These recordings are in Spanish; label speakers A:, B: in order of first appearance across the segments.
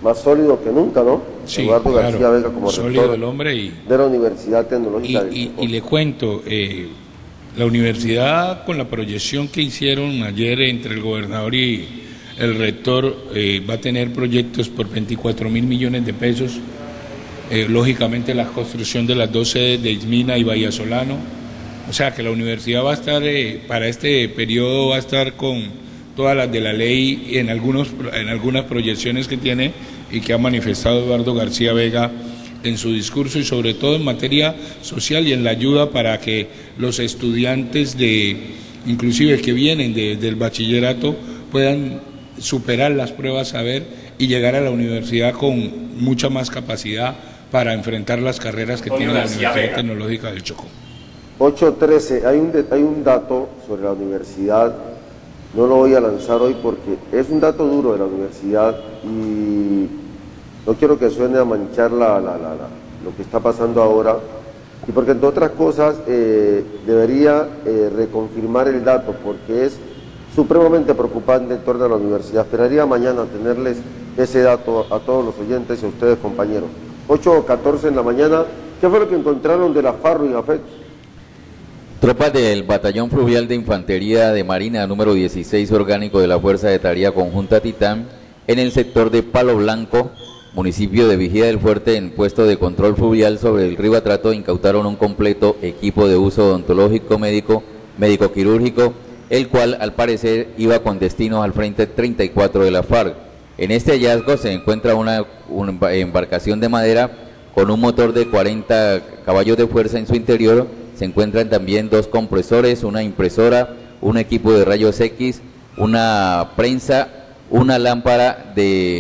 A: más sólido que nunca, ¿no?
B: Sí,
A: Eduardo
B: claro,
A: García Vega como
B: sólido
A: rector
B: el hombre
A: de la Universidad Tecnológica del Chocó.
B: y le cuento, la universidad, con la proyección que hicieron ayer entre el gobernador y el rector, va a tener proyectos por 24.000 millones de pesos. Lógicamente la construcción de las 2 sedes de Ismina y Vallasolano. O sea que la universidad va a estar, para este periodo, va a estar con todas las de la ley en algunas proyecciones que tiene y que ha manifestado Eduardo García Vega en su discurso, y sobre todo en materia social y en la ayuda para que los estudiantes inclusive que vienen del bachillerato, puedan superar las pruebas saber y llegar a la universidad con mucha más capacidad para enfrentar las carreras que tiene la Universidad Tecnológica del Chocó.
A: 8:13, hay un dato sobre la universidad, no lo voy a lanzar hoy porque es un dato duro de la universidad y no quiero que suene a manchar lo que está pasando ahora, y porque entre otras cosas debería reconfirmar el dato porque es supremamente preocupante en torno a la universidad. Esperaría mañana tenerles ese dato a todos los oyentes y a ustedes, compañeros. 8:14 en la mañana, ¿qué fue lo que encontraron de la FARO y AFET?
C: Tropas del Batallón Fluvial de Infantería de Marina número 16 orgánico de la Fuerza de Tarea Conjunta Titán en el sector de Palo Blanco, municipio de Vigía del Fuerte, en puesto de control fluvial sobre el río Atrato, incautaron un completo equipo de uso odontológico médico-quirúrgico, el cual al parecer iba con destino al Frente 34 de la FARC. En este hallazgo se encuentra una embarcación de madera con un motor de 40 caballos de fuerza en su interior. Se encuentran también 2 compresores, una impresora, un equipo de rayos X, una prensa, una lámpara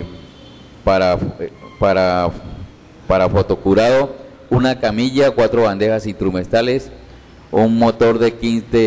C: para fotocurado, una camilla, 4 bandejas instrumentales, un motor de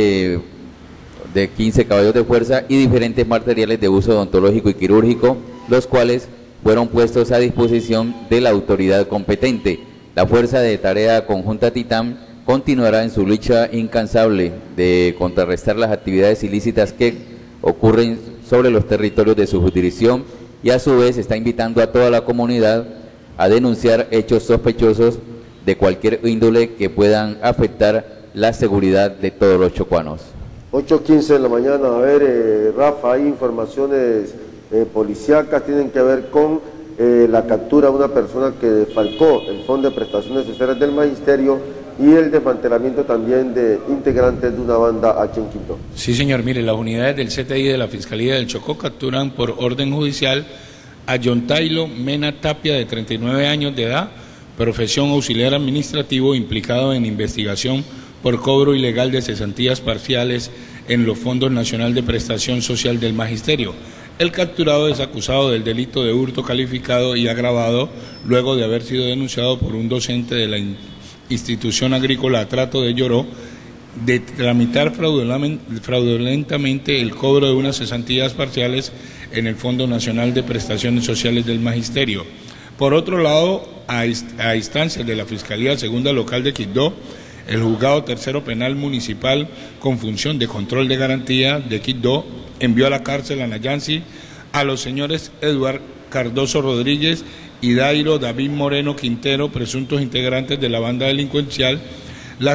C: 15 caballos de fuerza y diferentes materiales de uso odontológico y quirúrgico, los cuales fueron puestos a disposición de la autoridad competente. La Fuerza de Tarea Conjunta Titán continuará en su lucha incansable de contrarrestar las actividades ilícitas que ocurren sobre los territorios de su jurisdicción, y a su vez está invitando a toda la comunidad a denunciar hechos sospechosos de cualquier índole que puedan afectar la seguridad de todos los chocuanos.
A: 8:15 de la mañana, a ver, Rafa, hay informaciones policíacas, tienen que ver con la captura de una persona que defalcó el Fondo de Prestaciones Sociales del Magisterio y el desmantelamiento también de integrantes de una banda aquí en Quito.
B: Sí, señor, mire, las unidades del CTI de la Fiscalía del Chocó capturan por orden judicial a John Tailo Mena Tapia, de 39 años de edad, profesión auxiliar administrativo, implicado en investigación por cobro ilegal de cesantías parciales en los Fondos Nacional de Prestación Social del Magisterio. El capturado es acusado del delito de hurto calificado y agravado luego de haber sido denunciado por un docente de la institución agrícola Atrato de Lloró de tramitar fraudulentamente el cobro de unas cesantías parciales en el Fondo Nacional de Prestaciones Sociales del Magisterio. Por otro lado, a instancias de la Fiscalía Segunda Local de Quibdó, el Juzgado Tercero Penal Municipal con función de control de garantía de Quibdó envió a la cárcel a Nayansi a los señores Eduard Cardoso Rodríguez y Dairo David Moreno Quintero, presuntos integrantes de la banda delincuencial Las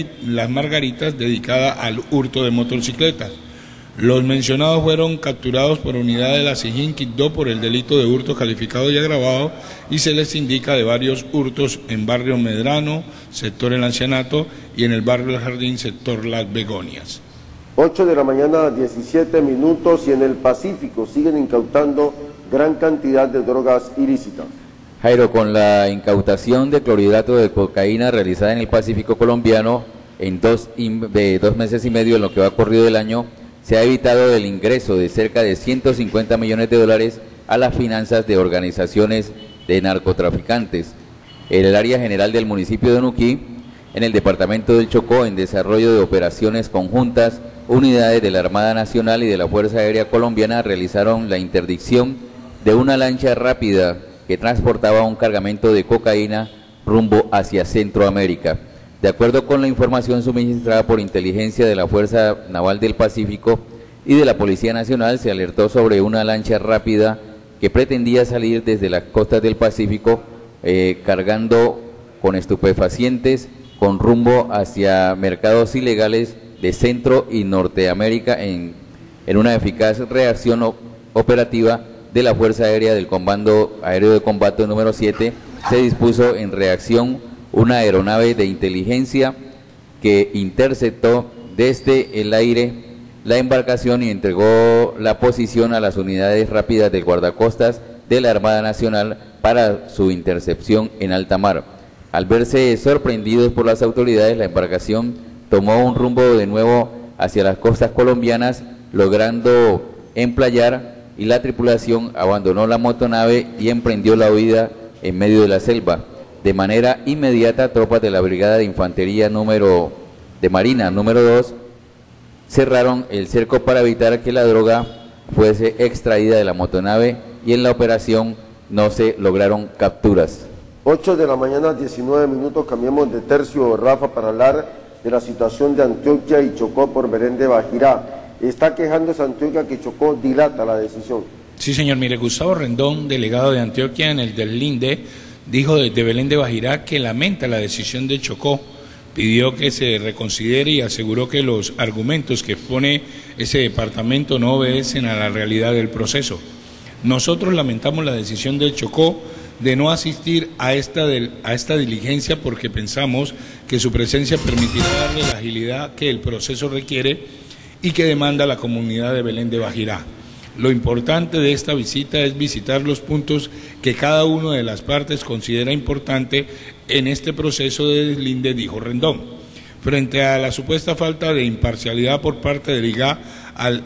B: Margaritas, dedicada al hurto de motocicletas. Los mencionados fueron capturados por unidad de la SIJIN Quibdó por el delito de hurto calificado y agravado, y se les indica de varios hurtos en barrio Medrano, sector El Ancianato, y en el barrio El Jardín, sector Las Begonias.
A: 8 de la mañana, 17 minutos, y en el Pacífico siguen incautando gran cantidad de drogas ilícitas.
C: Jairo, con la incautación de clorhidrato de cocaína realizada en el Pacífico colombiano de 2 meses y medio en lo que va corrido del año, se ha evitado el ingreso de cerca de 150 millones de dólares a las finanzas de organizaciones de narcotraficantes. En el área general del municipio de Nuquí, en el departamento del Chocó, en desarrollo de operaciones conjuntas, unidades de la Armada Nacional y de la Fuerza Aérea Colombiana realizaron la interdicción de una lancha rápida que transportaba un cargamento de cocaína rumbo hacia Centroamérica. De acuerdo con la información suministrada por inteligencia de la Fuerza Naval del Pacífico y de la Policía Nacional, se alertó sobre una lancha rápida que pretendía salir desde las costas del Pacífico cargando con estupefacientes con rumbo hacia mercados ilegales de Centro y Norteamérica en una eficaz reacción operativa de la Fuerza Aérea del Comando Aéreo de Combate número 7. Se dispuso en reacción una aeronave de inteligencia que interceptó desde el aire la embarcación y entregó la posición a las unidades rápidas del guardacostas de la Armada Nacional para su intercepción en alta mar. Al verse sorprendidos por las autoridades, la embarcación tomó un rumbo de nuevo hacia las costas colombianas, logrando emplayar, y la tripulación abandonó la motonave y emprendió la huida en medio de la selva. De manera inmediata, tropas de la Brigada de Infantería de Marina número 2 cerraron el cerco para evitar que la droga fuese extraída de la motonave, y en la operación no se lograron capturas.
A: 8 de la mañana, 19 minutos, cambiamos de tercio, Rafa, para hablar de la situación de Antioquia y Chocó por Belén de Bajirá. Está quejándose Antioquia que Chocó dilata la decisión.
B: Sí, señor. Mire, Gustavo Rendón, delegado de Antioquia en el deslinde, dijo desde Belén de Bajirá que lamenta la decisión de Chocó, pidió que se reconsidere y aseguró que los argumentos que expone ese departamento no obedecen a la realidad del proceso. Nosotros lamentamos la decisión de Chocó de no asistir a esta diligencia porque pensamos que su presencia permitirá darle la agilidad que el proceso requiere y que demanda la comunidad de Belén de Bajirá. Lo importante de esta visita es visitar los puntos que cada una de las partes considera importante en este proceso de deslinde, dijo Rendón. Frente a la supuesta falta de imparcialidad por parte del IGA al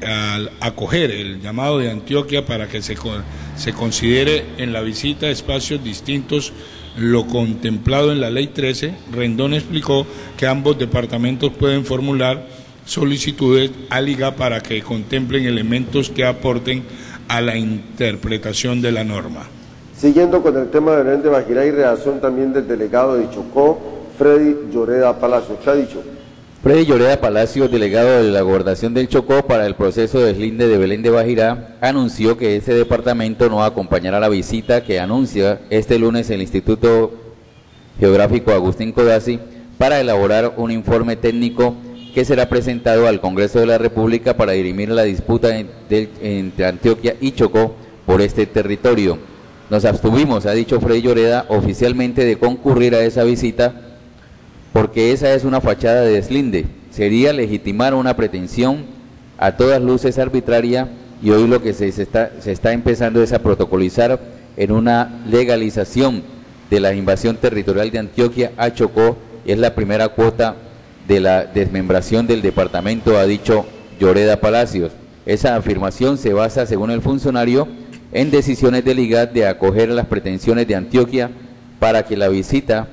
B: acoger el llamado de Antioquia para que se considere en la visita espacios distintos lo contemplado en la Ley 13, Rendón explicó que ambos departamentos pueden formular solicitudes al IGA para que contemplen elementos que aporten a la interpretación de la norma.
A: Siguiendo con el tema de Belén de Bajirá y reacción también del delegado de Chocó, Freddy Lloreda Palacios. ¿Qué ha dicho?
C: Freddy Lloreda Palacios, delegado de la Gobernación del Chocó para el proceso de deslinde de Belén de Bajirá, anunció que ese departamento no acompañará la visita que anuncia este lunes el Instituto Geográfico Agustín Codazzi para elaborar un informe técnico que será presentado al Congreso de la República para dirimir la disputa entre Antioquia y Chocó por este territorio. Nos abstuvimos, ha dicho Freddy Lloreda, oficialmente de concurrir a esa visita porque esa es una fachada de deslinde. Sería legitimar una pretensión a todas luces arbitraria, y hoy lo que se está empezando es a protocolizar en una legalización de la invasión territorial de Antioquia a Chocó, y es la primera cuota de la desmembración del departamento, ha dicho Lloreda Palacios. Esa afirmación se basa, según el funcionario, en decisiones del IGAD de acoger las pretensiones de Antioquia para que la visita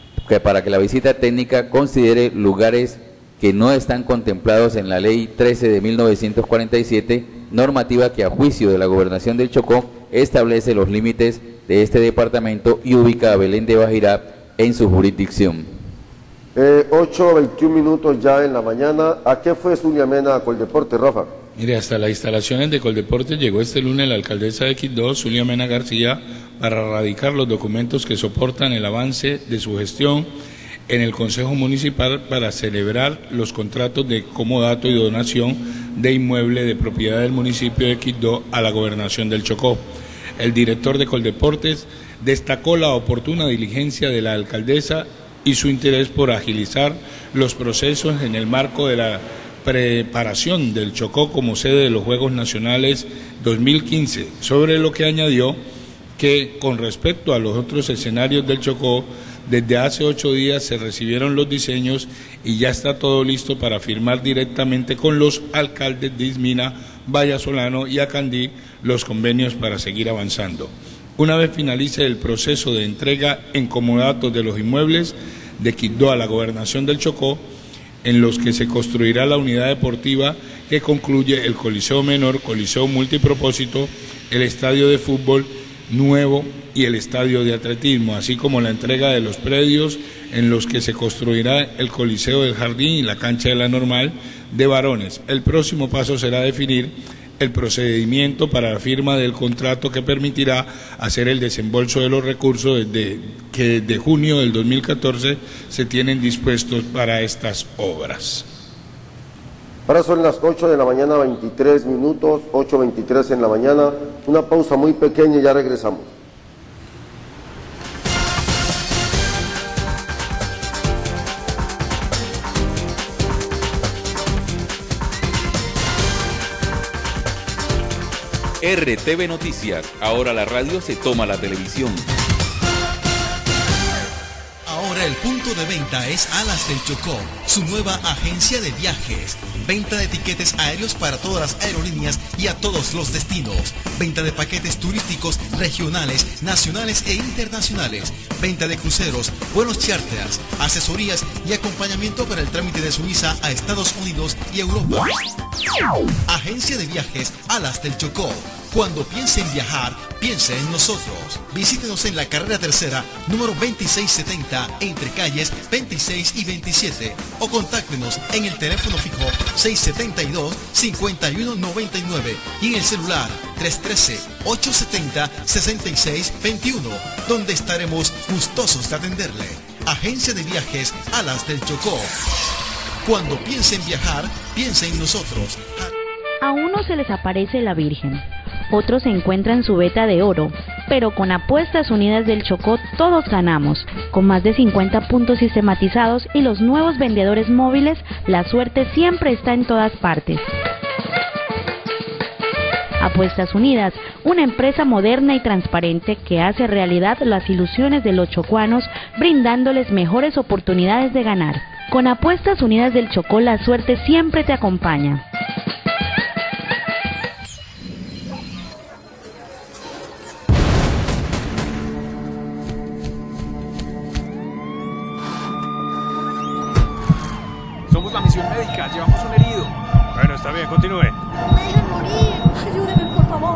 C: técnica considere lugares que no están contemplados en la Ley 13 de 1947, normativa que a juicio de la Gobernación del Chocó establece los límites de este departamento y ubica a Belén de Bajirá en su jurisdicción.
A: 8:21 minutos ya en la mañana. ¿A qué fue Zulia Mena a Coldeporte, Rafa?
B: Mire, hasta las instalaciones de Coldeporte llegó este lunes la alcaldesa de Quibdó, Zulia Mena García, para radicar los documentos que soportan el avance de su gestión en el Consejo Municipal para celebrar los contratos de comodato y donación de inmueble de propiedad del municipio de Quibdó a la Gobernación del Chocó. El director de Coldeportes destacó la oportuna diligencia de la alcaldesa y su interés por agilizar los procesos en el marco de la preparación del Chocó como sede de los Juegos Nacionales 2015, sobre lo que añadió que con respecto a los otros escenarios del Chocó, desde hace 8 días se recibieron los diseños y ya está todo listo para firmar directamente con los alcaldes de Ismina, Vallasolano y Acandí los convenios para seguir avanzando. Una vez finalice el proceso de entrega en comodatos de los inmuebles de Quibdó a la Gobernación del Chocó, en los que se construirá la unidad deportiva que concluye el Coliseo Menor, Coliseo Multipropósito, el estadio de fútbol nuevo y el estadio de atletismo, así como la entrega de los predios en los que se construirá el Coliseo del Jardín y la cancha de la Normal de varones. El próximo paso será definir el procedimiento para la firma del contrato que permitirá hacer el desembolso de los recursos que desde junio del 2014 se tienen dispuestos para estas obras.
A: Ahora son las 8 de la mañana, 23 minutos, 8:23 en la mañana. Una pausa muy pequeña y ya regresamos.
D: RTV Noticias, ahora la radio se toma la televisión.
E: Ahora el punto de venta es Alas del Chocó, su nueva agencia de viajes. Venta de tiquetes aéreos para todas las aerolíneas y a todos los destinos. Venta de paquetes turísticos regionales, nacionales e internacionales. Venta de cruceros, vuelos charters, asesorías y acompañamiento para el trámite de su visa a Estados Unidos y Europa. Agencia de viajes Alas del Chocó. Cuando piense en viajar, piense en nosotros. Visítenos en la carrera tercera, número 2670, entre calles 26 y 27. O contáctenos en el teléfono fijo 672-5199 y en el celular 313-870-6621, donde estaremos gustosos de atenderle. Agencia de viajes Alas del Chocó. Cuando piense en viajar, piense en nosotros.
F: A unos se les aparece la Virgen, otros encuentran su veta de oro, pero con Apuestas Unidas del Chocó todos ganamos. Con más de 50 puntos sistematizados y los nuevos vendedores móviles, la suerte siempre está en todas partes. Apuestas Unidas, una empresa moderna y transparente que hace realidad las ilusiones de los chocuanos, brindándoles mejores oportunidades de ganar. Con Apuestas Unidas del Chocó, la suerte siempre te acompaña.
G: Somos la misión médica, llevamos un herido.
H: Bueno, está bien, continúe.
I: ¡Me dejen morir! ¡Ayúdenme, por favor!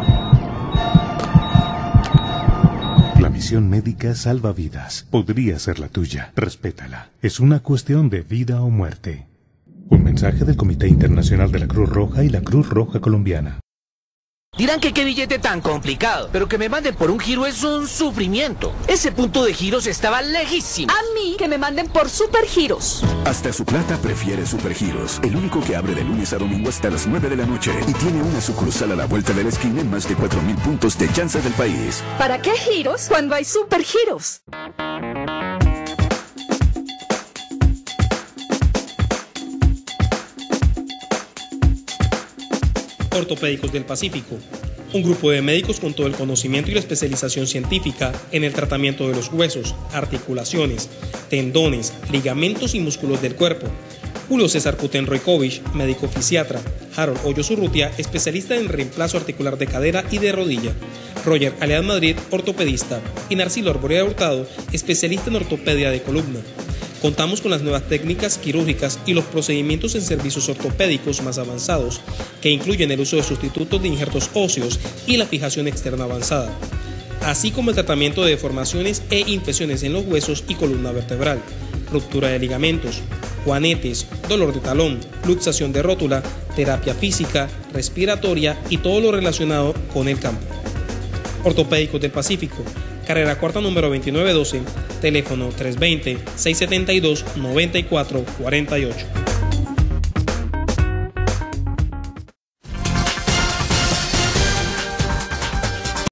J: La misión médica salva vidas. Podría ser la tuya. Respétala. Es una cuestión de vida o muerte. Un mensaje del Comité Internacional de la Cruz Roja y la Cruz Roja Colombiana.
K: Dirán que qué billete tan complicado, pero que me manden por un giro es un sufrimiento. Ese punto de giros estaba lejísimo.
I: A mí, que me manden por Supergiros.
L: Hasta su plata prefiere Supergiros, el único que abre de lunes a domingo hasta las 9 de la noche y tiene una sucursal a la vuelta de la esquina en más de 4.000 puntos de chance del país.
I: ¿Para qué giros cuando hay Supergiros?
M: Ortopédicos del Pacífico, un grupo de médicos con todo el conocimiento y la especialización científica en el tratamiento de los huesos, articulaciones, tendones, ligamentos y músculos del cuerpo. Julio César Kutenroikovich, médico fisiatra. Harold Hoyos Urrutia, especialista en reemplazo articular de cadera y de rodilla. Roger Alead Madrid, ortopedista. Y Narcilo Arborea Hurtado, especialista en ortopedia de columna. Contamos con las nuevas técnicas quirúrgicas y los procedimientos en servicios ortopédicos más avanzados, que incluyen el uso de sustitutos de injertos óseos y la fijación externa avanzada, así como el tratamiento de deformaciones e infecciones en los huesos y columna vertebral, ruptura de ligamentos, juanetes, dolor de talón, luxación de rótula, terapia física, respiratoria y todo lo relacionado con el campo. Ortopédicos del Pacífico, carrera cuarta número 2912, teléfono 320-672-9448.